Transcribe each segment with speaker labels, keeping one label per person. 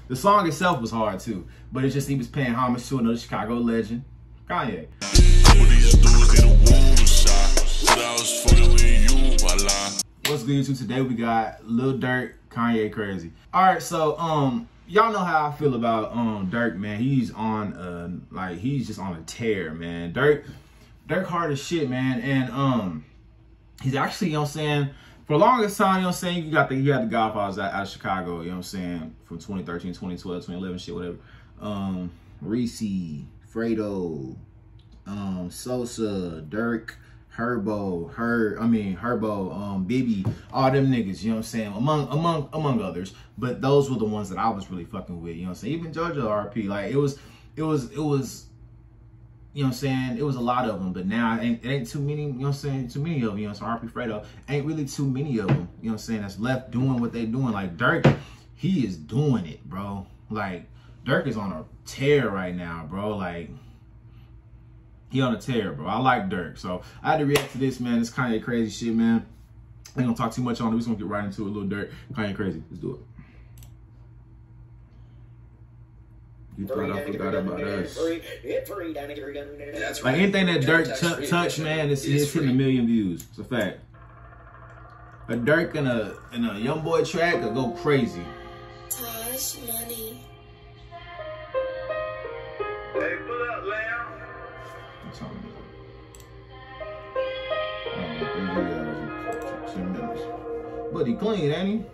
Speaker 1: The song itself was hard too, but it's just he was paying homage to another Chicago legend, Kanye. What's good, YouTube? Today we got Lil Durk, Kanye Krazy. All right, so y'all know how I feel about Durk, man. He's on like he's just on a tear, man. Durk hard as shit, man, and he's actually, you know what I'm saying, for the longest time, you know what I'm saying, you had the Godfathers out of Chicago, you know what I'm saying, from 2013, 2012, 2011, shit, whatever. Reese, Fredo, Sosa, Durk, Herbo, Bibby, all them niggas, you know what I'm saying, among others. But those were the ones that I was really fucking with, you know what I'm saying. Even JoJo RP, like it was, you know what I'm saying, it was a lot of them, but now it ain't too many, you know what I'm saying, too many of them, you know, so RP Fredo, ain't really too many of them, you know what I'm saying, that's left doing what they doing. Like Durk, he is doing it, bro. Like Durk is on a tear right now, bro. Like he on a tear, bro. I like Durk, so I had to react to this, man. This Kanye Krazy shit, man. I ain't gonna talk too much on it. We just gonna get right into it. Lil Durk, Kanye Krazy. Let's do it. You thought I forgot about us. Like anything that Durk touch, man, it's hitting 1 million views. It's a fact. A Durk in a young boy track will go crazy.
Speaker 2: Pause money.
Speaker 3: Hey, pull up, Lamb.
Speaker 1: What's on this? 2 minutes. But he clean, ain't he?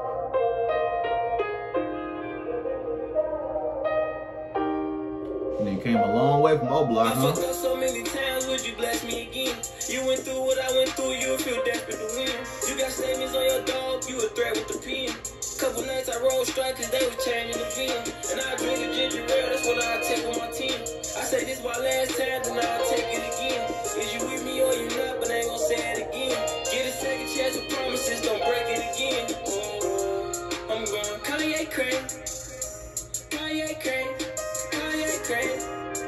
Speaker 1: And you came a long way from O-Block, huh?
Speaker 2: I fucked up so many times, would you bless me again? You went through what I went through, you'll feel desperate to win. You got statements on your dog, you a threat with the pen. Couple nights I rolled strike cause they was changing the VIN. And I drink a ginger ale, that's what I take with my team. I say this my last time, then I'll take it again. Is you with me or you not, but I ain't gonna say it again. Get a second chance with promises, don't break it again. Oh, I'm going Kanye Krazy. Kanye Krazy. Kanye Krazy.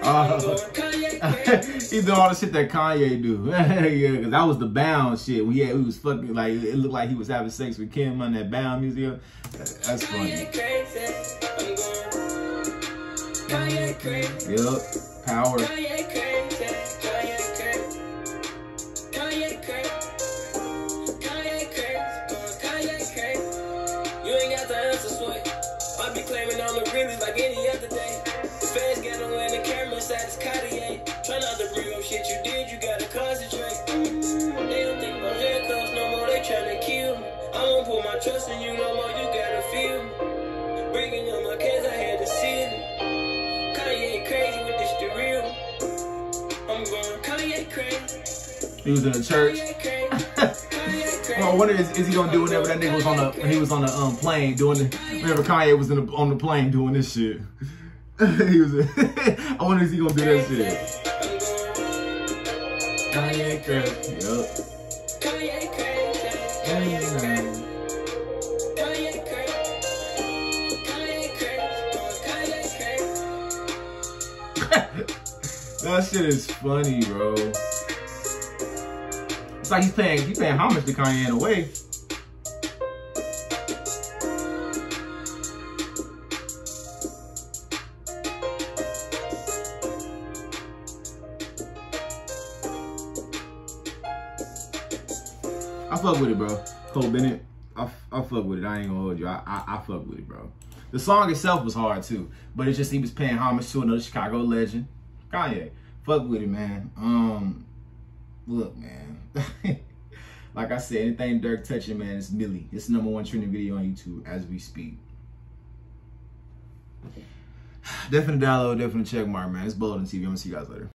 Speaker 1: He doing all the shit that Kanye do. Yeah, because that was the Bound shit. We was fucking, like, it looked like he was having sex with Kim on that Bound museum. That's funny. Yep, power.
Speaker 2: You ain't got the answer, sweat. I be claiming all the realest like any other day. Fans got on when the camera side is Cartier. Try not to bring up shit you did, you gotta concentrate. They don't think about handcuffs no more, they tryna kill me. I won't put my trust in you no more, you gotta feel me. Bringing up my kids, I had to see it. Kanye Krazy with this the real. I'm going Kanye Krazy.
Speaker 1: He was in the church. Well, I wonder is he gonna do whenever that nigga was on the when he was on the plane doing the, whenever Kanye was on the plane doing this shit. He was. I wonder is he gonna do that shit. Kanye Krazy. Yup.
Speaker 2: Kanye Krazy. Kanye Krazy.
Speaker 1: That shit is funny, bro. It's like he's paying homage to Kanye in a way. I fuck with it, bro. Cole Bennett, I fuck with it. I ain't gonna hold you. I fuck with it, bro. The song itself was hard too, but it's just he was paying homage to another Chicago legend, Kanye. Fuck with it, man. Look, man. Like I said, anything Durk touching, man, it's Millie. It's the #1 trending video on YouTube as we speak. Definitely download, definitely check mark, man. It's Bolden TV. I'm gonna see you guys later.